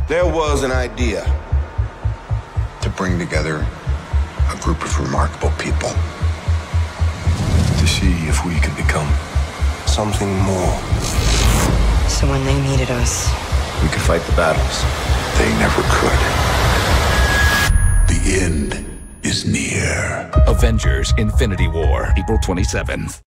There was an idea to bring together a group of remarkable people to see if we could become something more. So when they needed us, We could fight the battles they never could. The end is near. Avengers: Infinity War, April 27th.